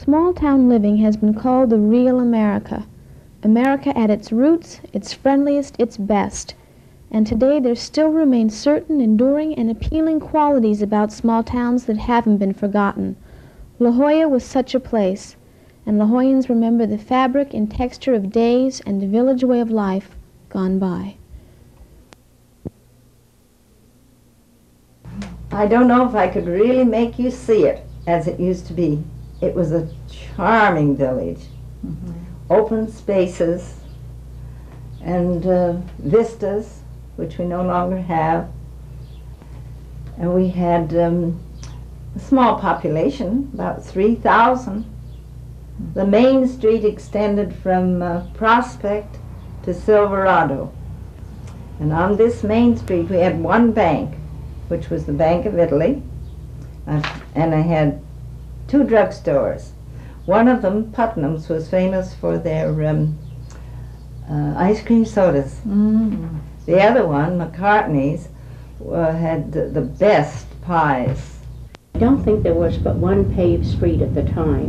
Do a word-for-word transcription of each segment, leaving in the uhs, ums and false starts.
Small-town living has been called the real America. America at its roots, its friendliest, its best. And today there still remain certain enduring and appealing qualities about small towns that haven't been forgotten. La Jolla was such a place, and La Jollans remember the fabric and texture of days and the village way of life gone by. I don't know if I could really make you see it as it used to be. It was a charming village. Mm-hmm. Open spaces and uh, vistas, which we no longer have. And we had um, a small population, about three thousand. The main street extended from uh, Prospect to Silverado. And on this main street we had one bank, which was the Bank of Italy, uh, and I had two drugstores. One of them, Putnam's, was famous for their um, uh, ice cream sodas. Mm. The other one, McCartney's, uh, had the, the best pies. I don't think there was but one paved street at the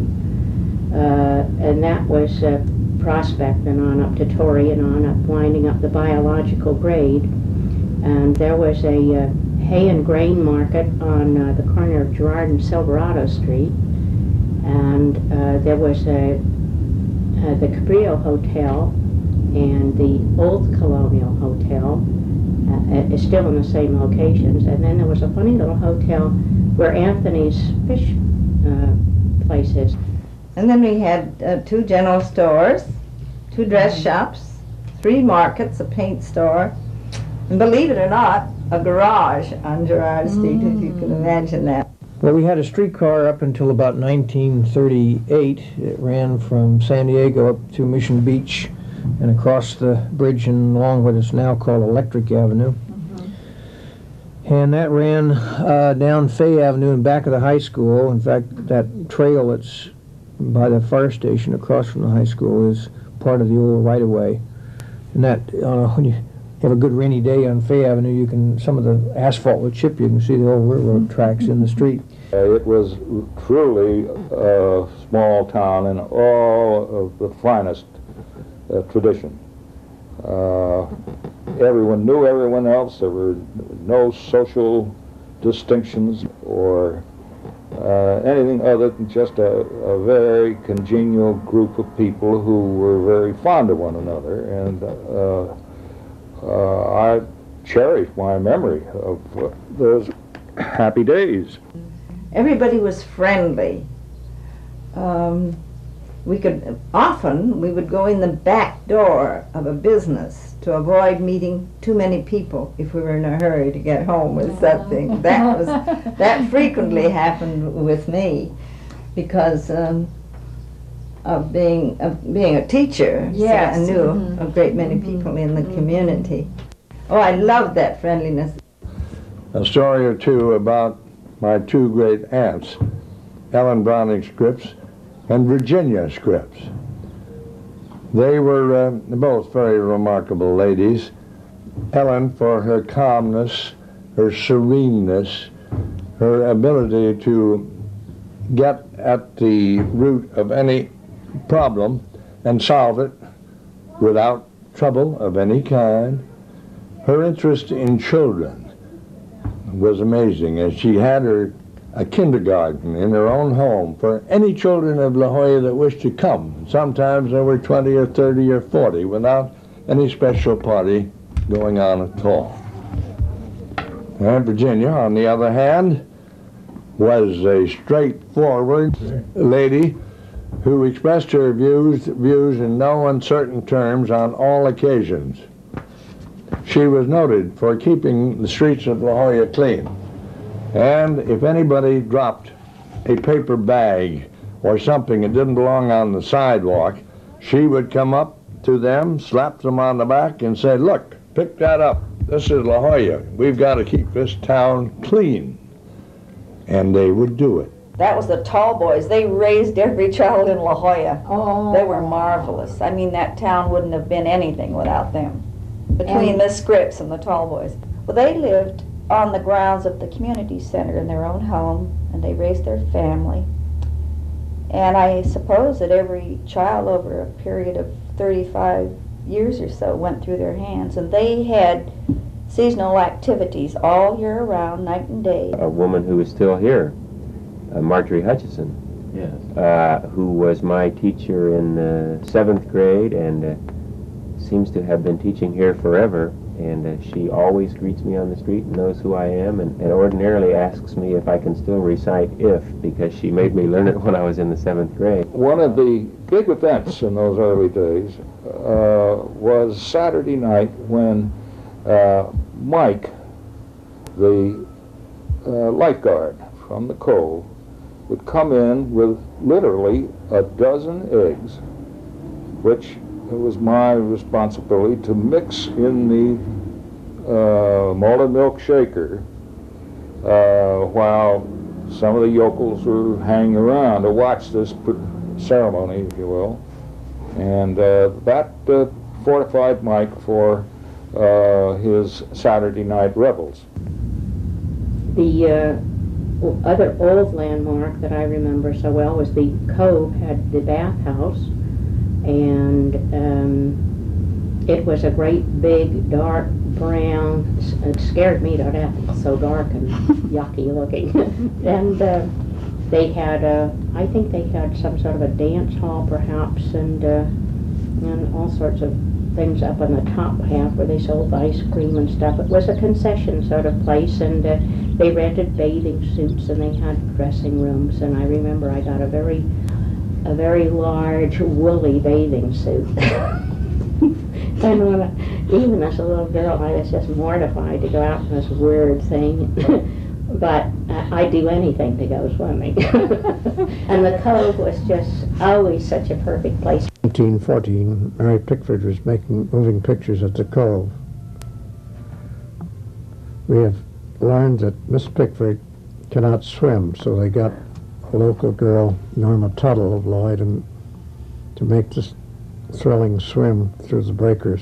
time, uh, and that was uh, Prospect and on up to Torrey and on up, winding up the biological grade. And there was a uh, hay and grain market on uh, the corner of Gerard and Silverado Street. And uh, there was a, uh, the Cabrillo Hotel and the Old Colonial Hotel, uh, is still in the same locations. And then there was a funny little hotel where Anthony's fish uh, place is. And then we had uh, two general stores, two dress mm-hmm. shops, three markets, a paint store, and believe it or not, a garage on Gerard Street, mm. if you can imagine that. Well, we had a streetcar up until about nineteen thirty-eight. It ran from San Diego up to Mission Beach and across the bridge and along what is now called Electric Avenue. Mm-hmm. And that ran uh, down Fay Avenue and back of the high school. In fact, that trail that's by the fire station across from the high school is part of the old right-of-way. And that, uh, when you have a good rainy day on Fay Avenue, you can, some of the asphalt will chip, you can see the old railroad tracks in the street. Uh, it was truly a small town in all of the finest uh, tradition. Uh, everyone knew everyone else. There were no social distinctions or uh, anything other than just a, a very congenial group of people who were very fond of one another. And uh, Uh, I cherish my memory of uh, those happy days. Everybody was friendly. Um, we could, often we would go in the back door of a business to avoid meeting too many people if we were in a hurry to get home with something. That was, that frequently happened with me because um, of being of being a teacher. Yes. So I knew mm-hmm. a great many people in the community. Oh, I loved that friendliness. A story or two about my two great aunts, Ellen Browning Scripps and Virginia Scripps. They were uh, both very remarkable ladies. Ellen for her calmness, her sereneness, her ability to get at the root of any problem and solve it without trouble of any kind. Her interest in children was amazing, as she had her a kindergarten in her own home for any children of La Jolla that wished to come. Sometimes there were twenty or thirty or forty without any special party going on at all. And Virginia, on the other hand, was a straightforward lady who expressed her views, views in no uncertain terms on all occasions. She was noted for keeping the streets of La Jolla clean. And if anybody dropped a paper bag or something that didn't belong on the sidewalk, she would come up to them, slap them on the back, and say, "Look, pick that up. This is La Jolla. We've got to keep this town clean." And they would do it. That was the tall boys. They raised every child in La Jolla. Oh. They were marvelous. I mean, that town wouldn't have been anything without them. Between Miss Scripps and the tall boys. Well, they lived on the grounds of the community center in their own home, and they raised their family. And I suppose that every child over a period of thirty-five years or so went through their hands, and they had seasonal activities all year round, night and day. A woman who is still here, uh, Marjorie Hutchison, Yes. uh, who was my teacher in uh, seventh grade and uh, seems to have been teaching here forever. And uh, she always greets me on the street and knows who I am, and, and ordinarily asks me if I can still recite "if," because she made me learn it when I was in the seventh grade. One of the big events in those early days uh, was Saturday night when uh, Mike, the uh, lifeguard from the Cove, would come in with literally a dozen eggs, which it was my responsibility to mix in the uh, malted milk shaker uh, while some of the yokels were hanging around to watch this ceremony, if you will. And uh, that uh, fortified Mike for uh, his Saturday night revels. The uh, other old landmark that I remember so well was the Cove had the bathhouse, and um, it was a great big dark brown. It scared me to death. It was so dark and yucky looking. And uh, they had a, I think they had some sort of a dance hall perhaps, and uh, and all sorts of things up on the top half where they sold ice cream and stuff. It was a concession sort of place, and uh, they rented bathing suits, and they had dressing rooms. And I remember I got a very a very large woolly bathing suit. And when I, even as a little girl, I was just mortified to go out in this weird thing. But uh, I'd do anything to go swimming. And the Cove was just always such a perfect place. nineteen fourteen, Mary Pickford was making moving pictures at the Cove. We have learned that Miss Pickford cannot swim, so they got a local girl, Norma Tuttle of Lloyd, and to make this thrilling swim through the breakers.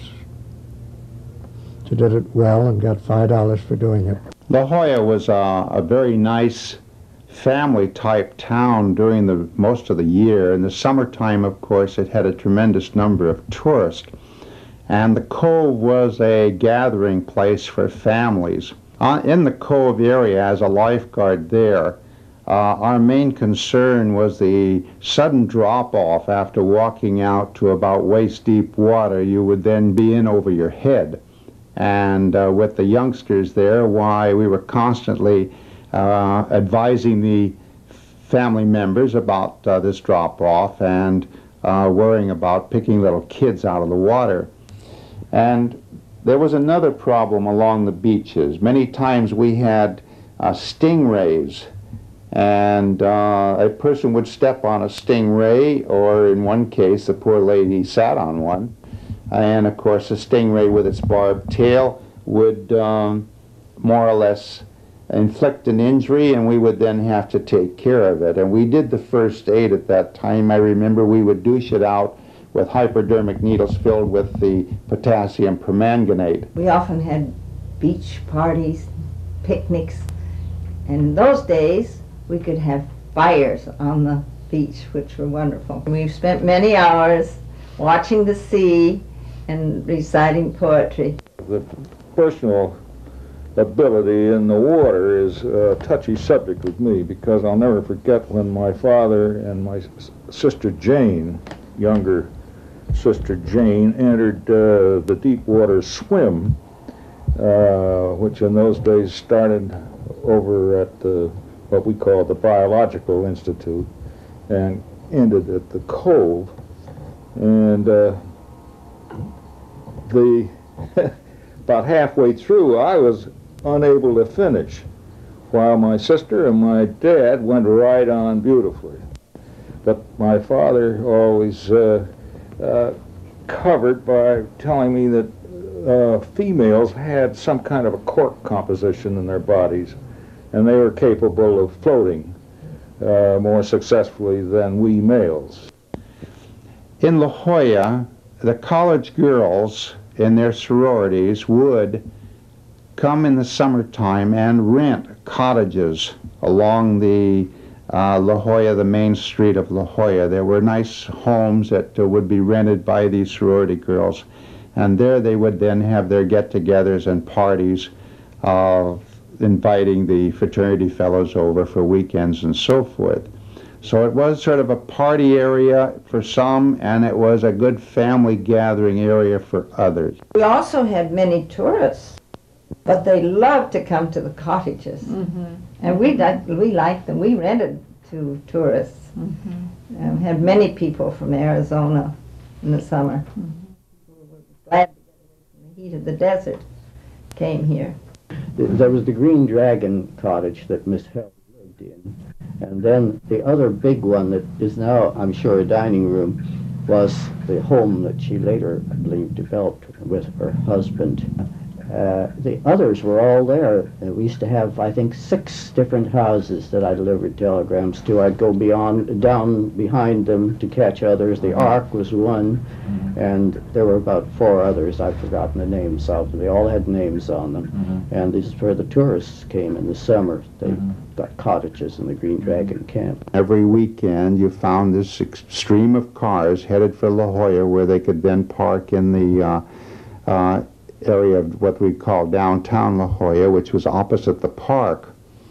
She did it well and got five dollars for doing it. La Jolla was a, a very nice family-type town during the most of the year. In the summertime, of course, it had a tremendous number of tourists. And the Cove was a gathering place for families. Uh, in the Cove area, as a lifeguard there, uh, our main concern was the sudden drop-off after walking out to about waist-deep water. You would then be in over your head. And uh, with the youngsters there, why, we were constantly uh, advising the family members about uh, this drop-off and uh, worrying about picking little kids out of the water. And there was another problem along the beaches. Many times we had uh, stingrays, and uh, a person would step on a stingray, or in one case, the poor lady sat on one. And of course, the stingray with its barbed tail would um, more or less inflict an injury, and we would then have to take care of it. And we did the first aid at that time. I remember we would douche it out with hypodermic needles filled with the potassium permanganate. We often had beach parties, picnics, and in those days we could have fires on the beach, which were wonderful. We've spent many hours watching the sea and reciting poetry. The personal ability in the water is a touchy subject with me, because I'll never forget when my father and my sister Jane, younger sister Jane, entered uh, the deep water swim, uh, which in those days started over at the, what we call the Biological Institute, and ended at the Cove. And uh, the about halfway through, I was unable to finish, while my sister and my dad went right on beautifully. But my father always uh, uh, covered by telling me that uh, females had some kind of a cork composition in their bodies, and they were capable of floating uh, more successfully than we males. In La Jolla, the college girls in their sororities would come in the summertime and rent cottages along the uh, La Jolla, the main street of La Jolla. There were nice homes that uh, would be rented by these sorority girls, and there they would then have their get-togethers and parties, uh, inviting the fraternity fellows over for weekends and so forth. So it was sort of a party area for some, and it was a good family gathering area for others. We also had many tourists, but they loved to come to the cottages. Mm-hmm. And we, we liked them. We rented to tourists. Mm-hmm. And had many people from Arizona in the summer. Mm-hmm. Who were glad to get away from the heat of the desert, came here. There was the Green Dragon cottage that Miss Howell lived in. And then the other big one that is now, I'm sure, a dining room, was the home that she later, I believe, developed with her husband. Uh, the others were all there. Uh, we used to have, I think, six different houses that I delivered telegrams to. I'd go beyond, down behind them to catch others. The Ark was one, and there were about four others. I've forgotten the names of them. They all had names on them. Mm-hmm. And this is where the tourists came in the summer. They mm-hmm. got cottages in the Green Dragon camp. Every weekend you found this stream of cars headed for La Jolla, where they could then park in the uh, uh, area of what we call downtown La Jolla, which was opposite the park.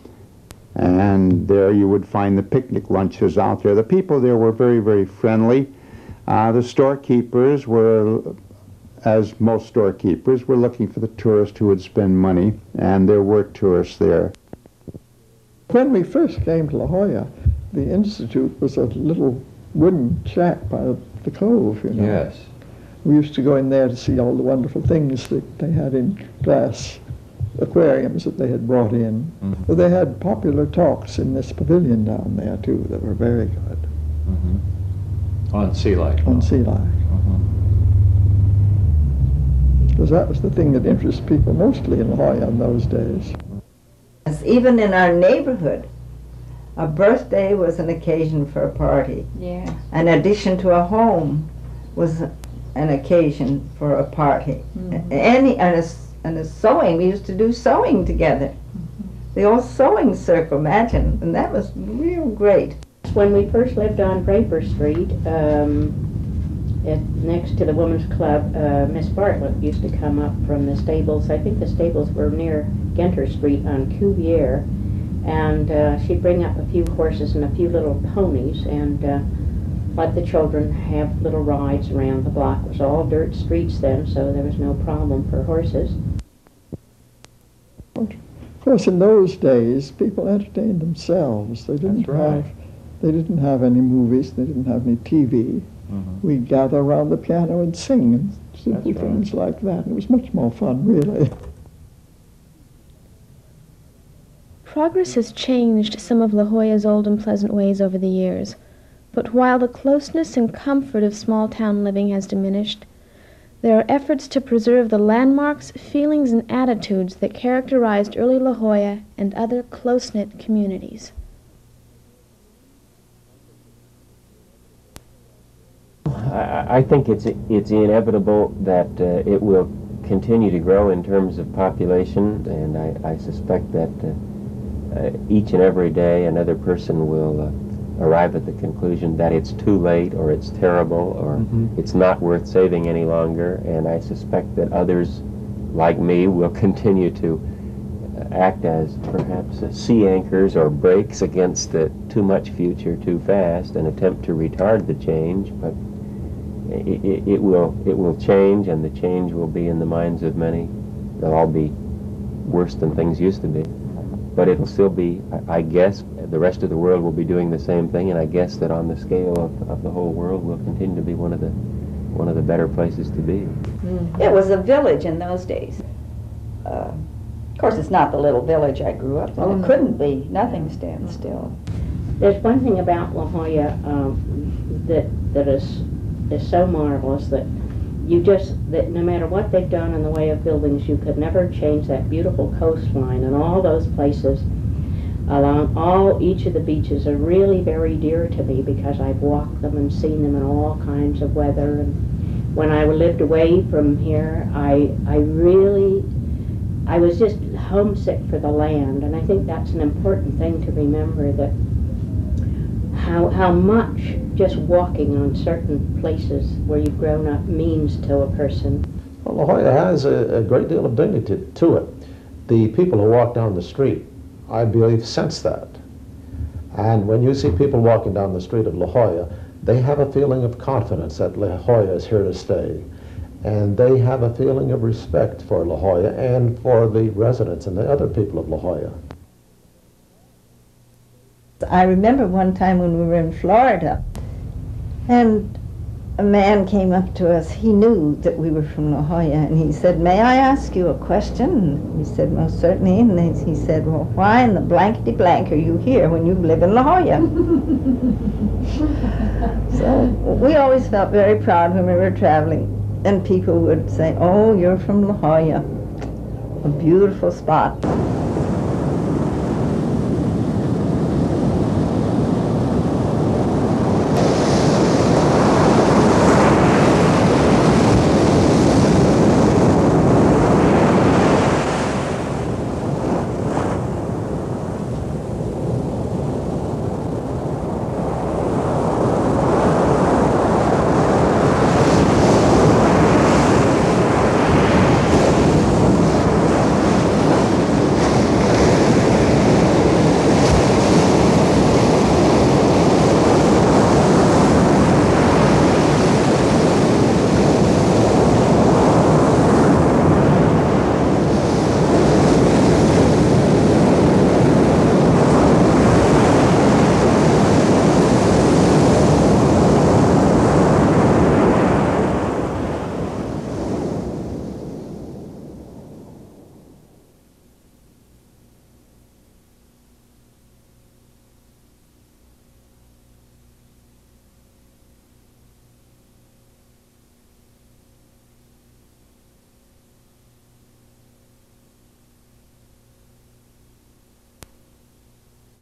And there you would find the picnic lunches out there. The people there were very, very friendly. Uh, the storekeepers were, as most storekeepers, were looking for the tourists who would spend money, and there were tourists there. When we first came to La Jolla, the Institute was a little wooden shack by the cove, you know. Yes. We used to go in there to see all the wonderful things that they had in glass aquariums that they had brought in. Mm-hmm. But they had popular talks in this pavilion down there, too, that were very good. Mm-hmm. On sea life. On sea life. Because mm-hmm. that was the thing that interested people mostly in La Jolla in those days. Even in our neighborhood, a birthday was an occasion for a party. Yeah. An addition to a home was an occasion for a party. Mm-hmm. Any and a, and a sewing, we used to do sewing together. Mm-hmm. The old sewing circle, imagine, and that was real great. When we first lived on Draper Street, um, it, next to the Women's Club, uh, Miss Bartlett used to come up from the stables. I think the stables were near Genter Street on Cuvier, and uh, she'd bring up a few horses and a few little ponies, and uh, let the children have little rides around the block. It was all dirt streets then, so there was no problem for horses. Of course, in those days, people entertained themselves. They didn't right. have, they didn't have any movies. They didn't have any T V. Mm-hmm. We'd gather around the piano and sing and simple That's things right. like that. It was much more fun, really. Progress has changed some of La Jolla's old and pleasant ways over the years. But while the closeness and comfort of small-town living has diminished, there are efforts to preserve the landmarks, feelings, and attitudes that characterized early La Jolla and other close-knit communities. I, I think it's it's inevitable that uh, it will continue to grow in terms of population, and I, I suspect that uh, uh, each and every day another person will uh, arrive at the conclusion that it's too late, or it's terrible, or mm-hmm. it's not worth saving any longer, and I suspect that others like me will continue to act as perhaps sea anchors or brakes against the too much future too fast and attempt to retard the change, but it, it, it will it will change, and the change will be in the minds of many. They'll all be worse than things used to be, but it'll still be, I, I guess, the rest of the world will be doing the same thing, and I guess that on the scale of, of the whole world will continue to be one of the one of the better places to be. Mm-hmm. It was a village in those days. Uh, of course, it's not the little village I grew up in. Oh, it couldn't be. Nothing stands still. There's one thing about La Jolla um, that that is is so marvelous, that you just, that no matter what they've done in the way of buildings, you could never change that beautiful coastline, and all those places along all each of the beaches are really very dear to me, because I've walked them and seen them in all kinds of weather. And when I lived away from here, I I really I was just homesick for the land, and I think that's an important thing to remember, that how, how much just walking on certain places where you've grown up means to a person. Well, La Jolla has a, a great deal of dignity to it. The people who walk down the street, I believe, sense that. And when you see people walking down the street of La Jolla, they have a feeling of confidence that La Jolla is here to stay. And they have a feeling of respect for La Jolla and for the residents and the other people of La Jolla. I remember one time when we were in Florida, and a man came up to us. He knew that we were from La Jolla, and he said, "May I ask you a question?" And we said, "Most certainly." And he said, "Well, why in the blankety blank are you here when you live in La Jolla?" So we always felt very proud when we were traveling, and people would say, "Oh, you're from La Jolla, a beautiful spot."